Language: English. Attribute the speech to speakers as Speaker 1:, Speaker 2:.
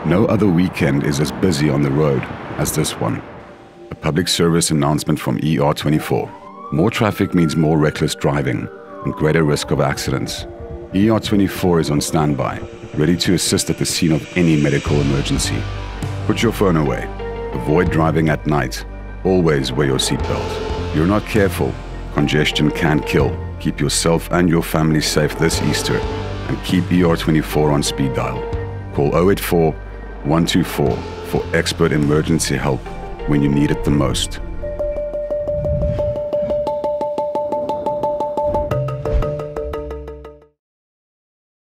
Speaker 1: No other weekend is as busy on the road as this one. A public service announcement from ER24. More traffic means more reckless driving and greater risk of accidents. ER24 is on standby, ready to assist at the scene of any medical emergency. Put your phone away. Avoid driving at night. Always wear your seatbelt. If you're not careful, congestion can kill. Keep yourself and your family safe this Easter and keep ER24 on speed dial. Call 084 124 for expert emergency help when you need it the most.